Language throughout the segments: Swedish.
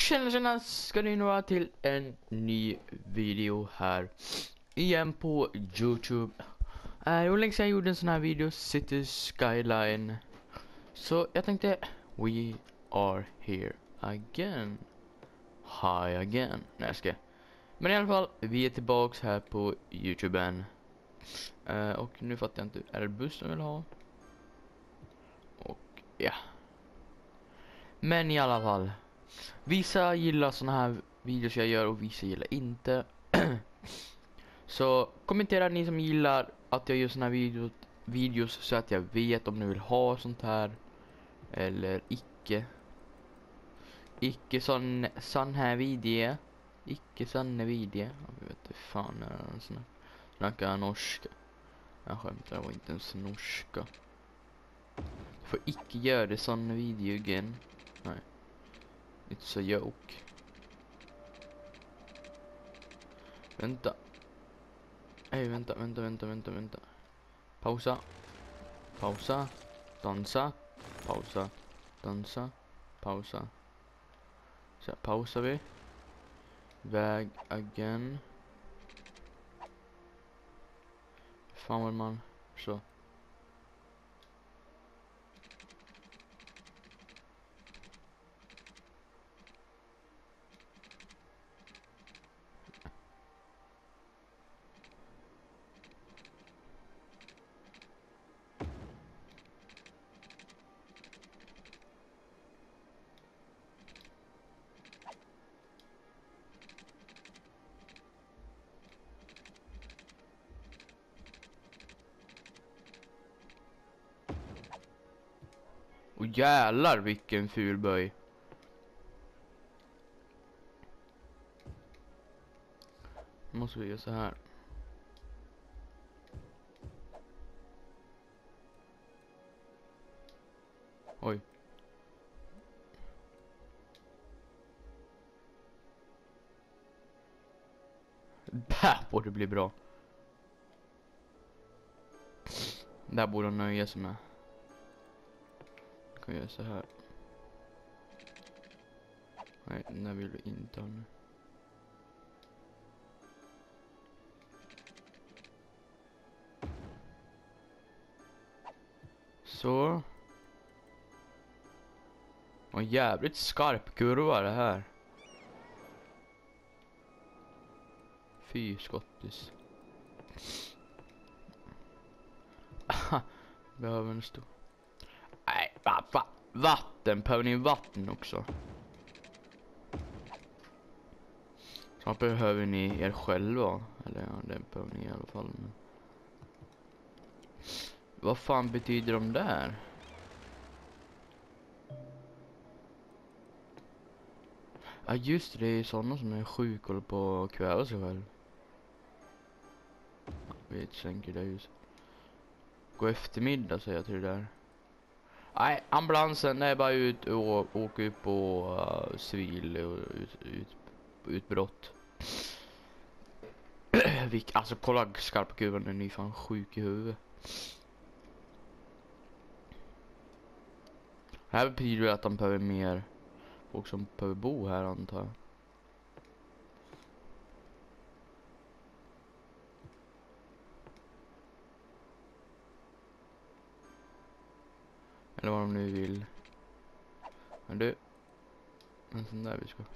Tjena, ska ni några till en ny video här igen på YouTube. Och länge sedan jag gjorde en sån här video, City Skyline. Så jag tänkte, we are here again. Hi again. Nej, jag ska. Men i alla fall, vi är tillbaks här på YouTube än. Och nu fattar jag inte, är det buss som vill ha? Och ja. Men i alla fall. Vissa gillar såna här videos jag gör och vissa gillar inte. Så kommentera ni som gillar att jag gör såna här videos så att jag vet om ni vill ha sånt här eller icke. Icke sån här video. Icke sån video. Jag vet inte fan är det sån här. Snackar norska. Jag skämtar, jag var inte ens norska. Jag får icke göra det sån video igen. Nej. It's a joke. Vänta. Nej, vänta. Pausa. Dansa. Pausa. Så pausar vi. Väg again. Fan vad man. Så. Och jävlar vilken ful böj. Måste vi göra så här. Oj. Där borde bli bra. Där borde de nöja sig med. Kan jag göra så här. Nej, den där vill vi inte ha nu. Så. Och jävligt skarp kurva det här. Fy skottis. Behöver en stor. Nej, vatten. Behöver ni vatten också? Så behöver ni er själva. Eller ja, det behöver ni i alla fall. Men... vad fan betyder de där? Ja just det, är sådana som är sjuk och på att kväva sig själv. Vi sänker det just. Gå eftermiddag säger jag till det där. Nej, ambulansen är bara ut och åka upp på civil och utbrott. Alltså kolla skarpa kuvan, den är fan sjuk i huvudet. Det här betyder att de behöver mer folk som behöver bo här antar jag. Eller vad de nu vill. Men du, en sån där vi ska.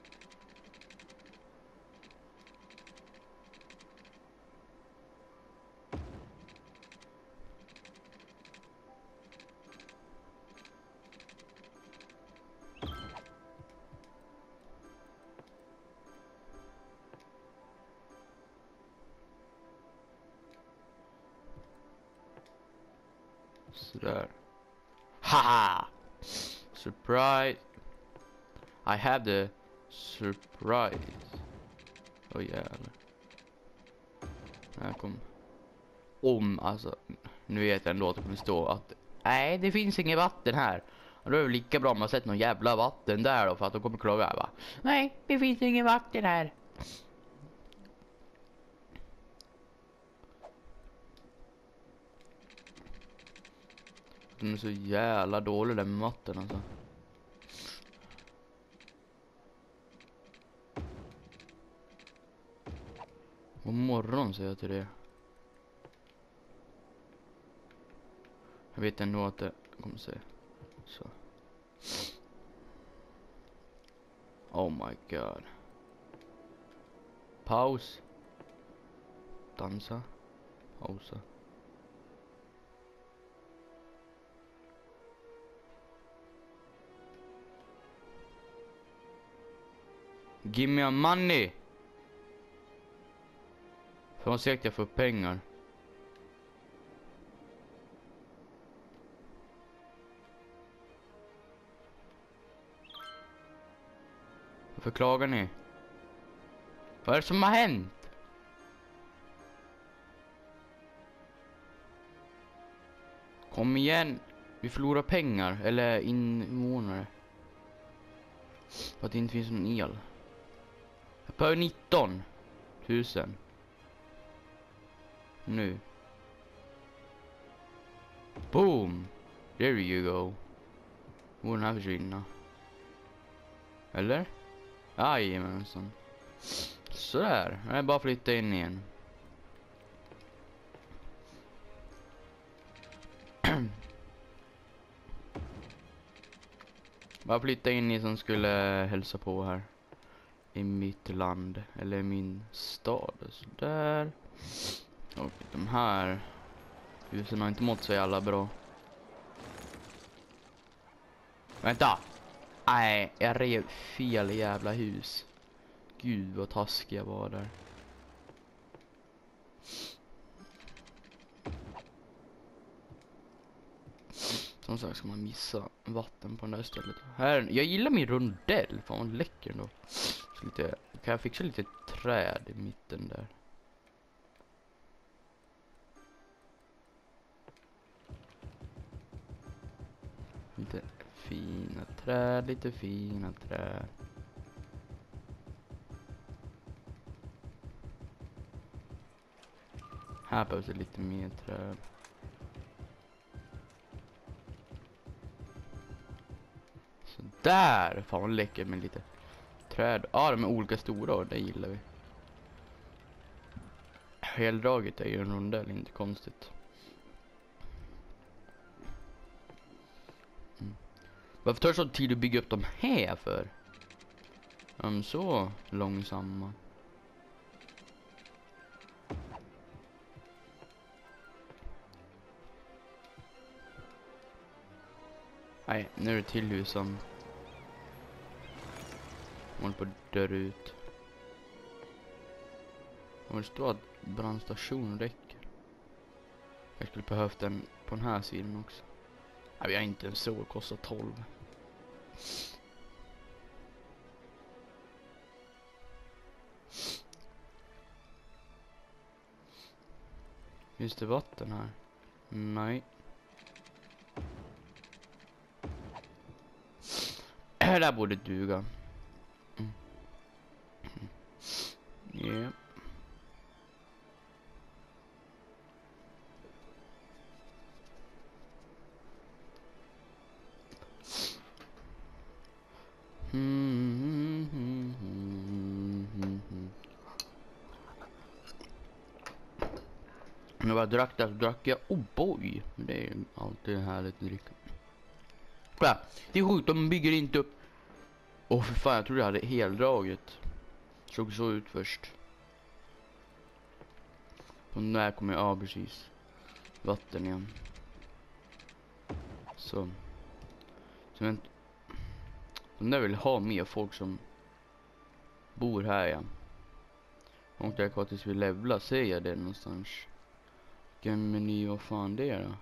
Sådär. Haha! Surprise! I have the surprise. Åh jävlar. Här kom. Alltså. Nu vet jag en låt kommer stå att nej, det finns inget vatten här. Och då är det lika bra om man sett någon jävla vatten där då, för att de kommer klaga här va. Nej, det finns inget vatten här. Den är så jävla dålig den med vatten alltså. God morgon säger jag till det. Jag vet ändå att det kommer säga så. Oh my god. Paus. Dansa. Pausa. Give me a money. För vad säkert jag får pengar. Varför klagar ni? Vad är det som har hänt? Kom igen. Vi förlorar pengar. Eller invånare. För att det inte finns någon el. Jag behöver 19 000. Nu. Boom. There you go. Borde här försvinna. Eller? Jajamensan. Sådär. Jag är bara flytta in igen. Bara flytta in i som skulle hälsa på här. I mitt land. Eller min stad. Sådär. Och de här husen har inte mått sig alla bra. Vänta! Nej, jag rev fel jävla hus. Gud vad taskig jag var där. Som sagt ska man missa vatten på den där stället. Här, jag gillar min rondell. Fan vad läcker ändå. Så lite, kan jag fixa lite träd i mitten där? Lite fina träd, lite fina träd. Här behövs det lite mer träd. Så där! Fan vad läcker med lite träd. Ja, de är olika stora och det gillar vi. Heldraget är ju en rondell, inte konstigt. Varför tar det så tid att bygga upp de här för? Så långsamma. Nej, nu är det till hus som håller på att dö ut. Och det står att brandstation räcker. Jag skulle behövt den på den här sidan också. Nej, vi har inte en så, kostar 12. Finns det vatten här? Nej. Det där borde duga. Yeah. När jag drack där så drack jag O'boy. Det är alltid härligt att dricka. Kolla, det är sjukt, de bygger inte upp. För fan, jag trodde jag hade heldraget. Såg så ut först. Och när kommer jag, precis. Vatten igen. Så men de där vill ha mer folk som bor här igen. Och det är klart tills vi levlar, ser jag det någonstans. Vilken meny, vad fan det är då?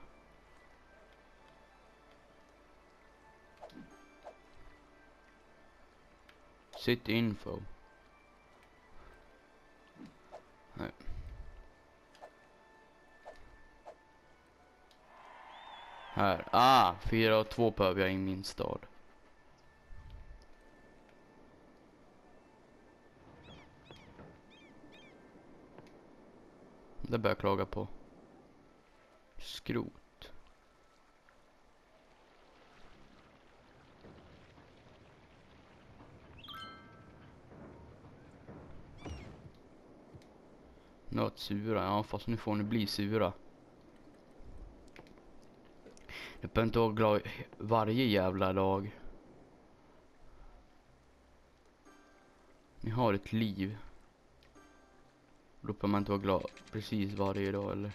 Sitt info. Nej. Här. 4 och 2 behöver jag i min stad. Det börjar jag klaga på. Skrot. Nötsura, ja fast nu får ni bli sura. Jag behöver inte vara glad varje jävla dag. Ni har ett liv. Då behöver man inte vara glad precis varje dag eller.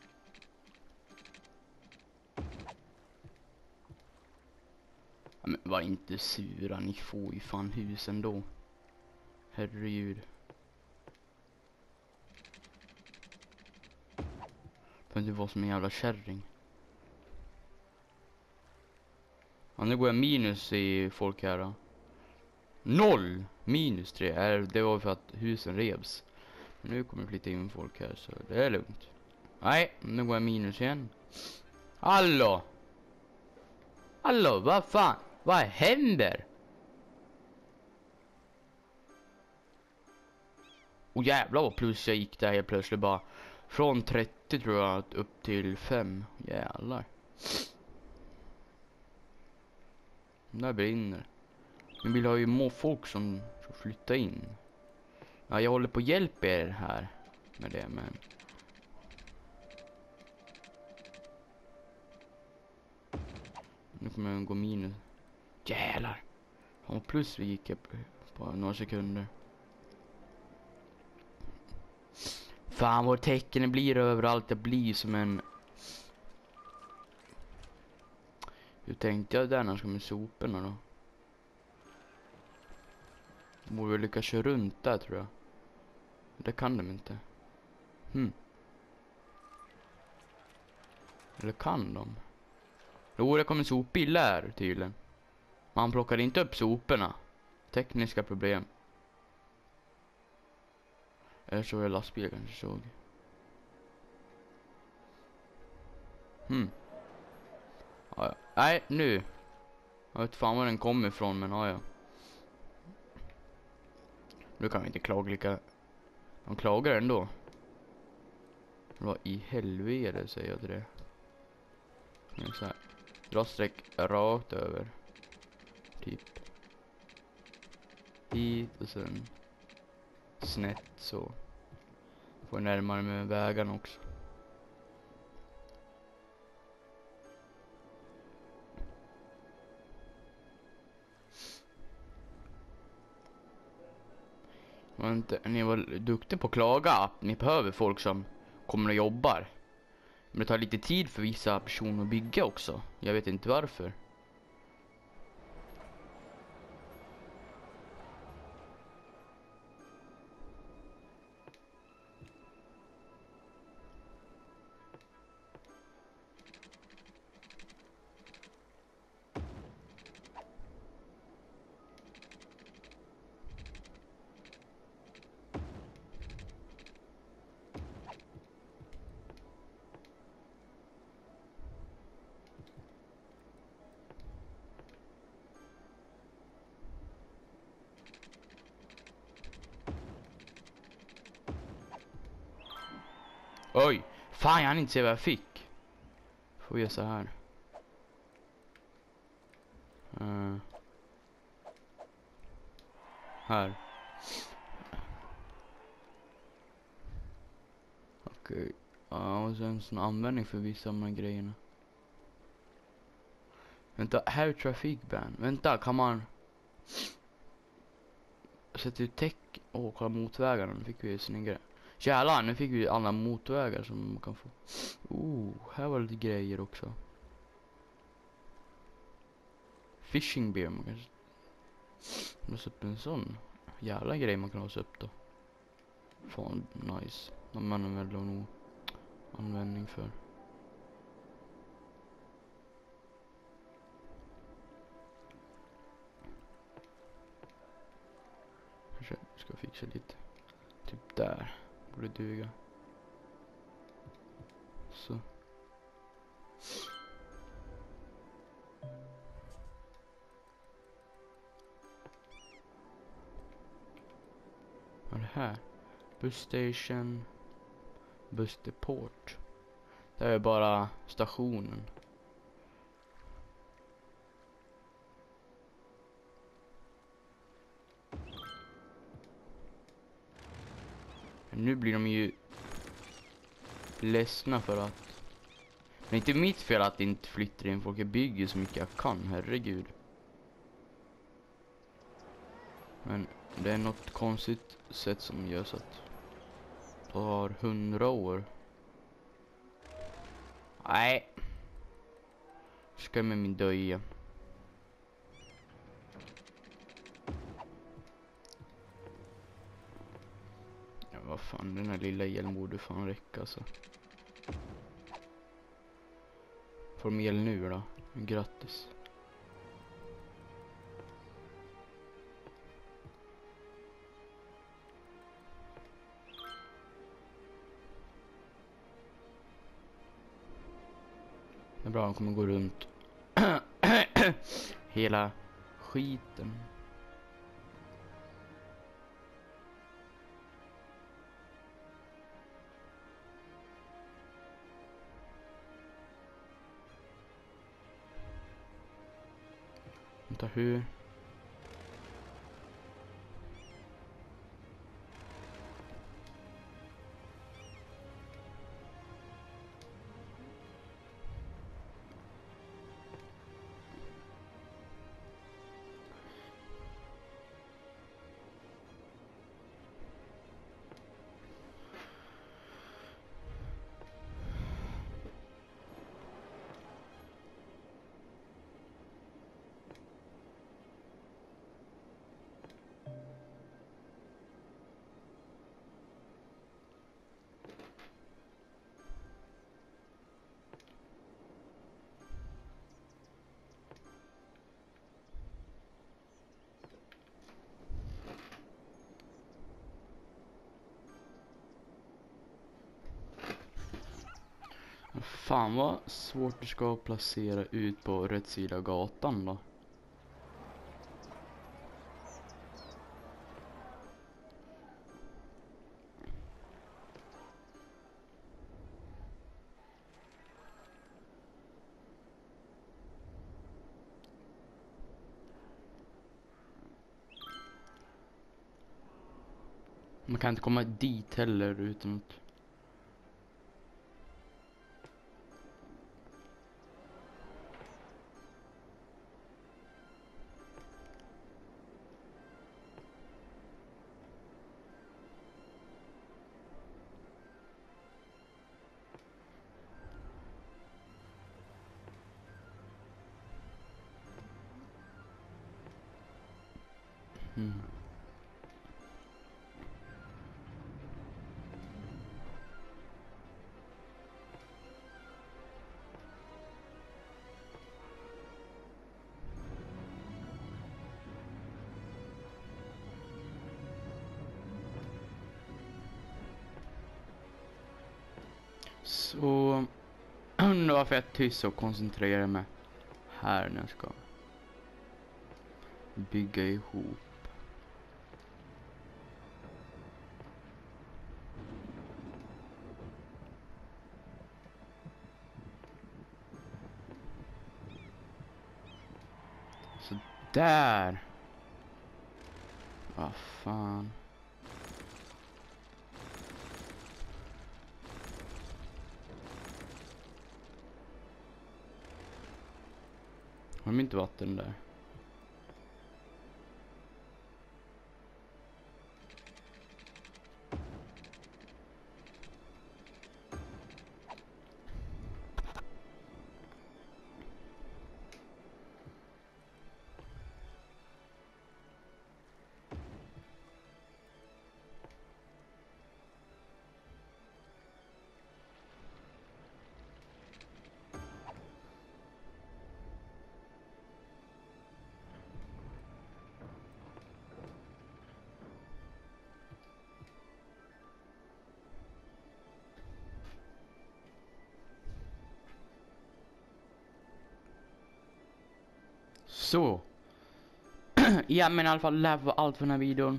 Ja, men var inte sura, ni får ju fan husen då. Herregud. Behöver inte vara som en jävla kärring. Ja, nu går jag minus i folk här då. 0! Minus 3. Det var för att husen revs. Men nu kommer det flytta in folk här så det är lugnt. Nej, nu går jag minus igen. Hallå! Hallå, vad fan? Vad händer? Och jävlar vad plus jag gick där helt plötsligt bara. Från 30 tror jag upp till 5. Jävlar. Där brinner. Men vill ha ju folk som flyttar in. Ja, jag håller på att hjälpa er här med det, men nu kommer jag gå minus. Jävlar. Och plus vi gick upp på några sekunder. Fan vad tecken blir överallt. Det blir som en... Hur tänkte jag där när jag ska med soporna då? De borde väl lyckas köra runt där tror jag. Det kan de inte. Eller kan de? Jo, det kommer sopbil här tydligen. Man plockar inte upp soporna. Tekniska problem. Eller så är det lastbil kanske såg. Ja. Nej, nu. Jag vet fan var den kommer ifrån, men ja. Nu kan vi inte klaga lika. De klagar ändå. Vad i helvete säger jag till det. Nu så här. Dra streck rakt över. Typ. Hit och sen snett så. Får närmare med vägarna också. Ni var duktiga på att klaga. Ni behöver folk som kommer och jobbar. Men det tar lite tid för vissa personer att bygga också. Jag vet inte varför. Oj, fan jag hann inte se vad jag fick. Får jag så här. Här. Okej. Ja, och sen sån användning för vissa av de här grejerna. Vänta, här är trafikban. Vänta, kan man sätta ut täck och kolla motvägarna? Nu fick vi snygga. Jävlar, nu fick vi alla motvägar som man kan få. Här var lite grejer också. Fishing beer, man kan låsa upp en sån jävla grej man kan låsa upp då. Fan, nice. De man väl nog användning för. Kanske ska fixa lite. Typ där. Borde duga. Så. Vad är det här? Bus station. Bus depot. Det är bara stationen. Men nu blir de ju ledsna för att... Det är inte mitt fel att det inte flyttar in folk. Jag bygger så mycket jag kan, herregud. Men det är något konstigt sätt som gör så att det tar 100 år. Nej. Ska jag med min döja. Ja, vad fan, den här lilla hjälm borde fan räcka alltså. Får de el nu då? Grattis. Det är bra, de kommer gå runt hela skiten. Vänta, hur? Fan vad svårt det ska placera ut på rätt sida gatan då. Man kan inte komma dit heller utan att... Så undrar varför jag är tyst och koncentrerar mig här när jag ska bygga ihop. Så där. Vad fan. Har de inte vatten där? Så. Ja, men i alla fall, det här var allt för den här videon.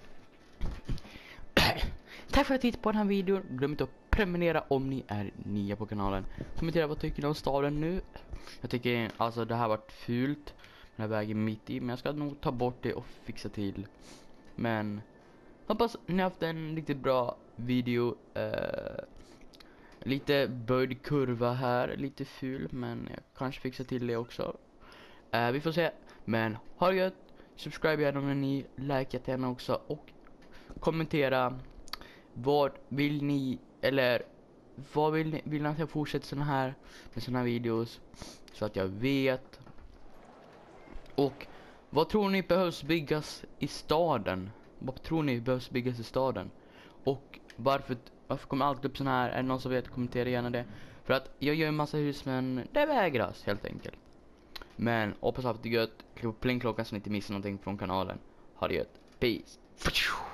Tack för att ni tittade på den här videon. Glöm inte att prenumerera om ni är nya på kanalen. Kommentera vad tycker ni om staden nu. Jag tycker alltså det här varit fult. Den här vägen mitt i. Men jag ska nog ta bort det och fixa till. Men hoppas ni har haft en riktigt bra video. Lite böjd kurva här, lite ful, men jag kanske fixar till det också. Vi får se, men ha det gött. Subscribe gärna om ni likat gärna också och kommentera vad vill ni, eller vad vill ni att jag fortsätter såna här med såna här videos så att jag vet. Och vad tror ni behövs byggas i staden? Vad tror ni behövs byggas i staden? Och varför kommer allt upp sån här? Är det någon som vet, kommentera gärna det. För att jag gör en massa hus, men det vägras helt enkelt. Men hoppas att det är gött. Klicka på plingklockan så ni inte missar någonting från kanalen. Ha det gött. Peace.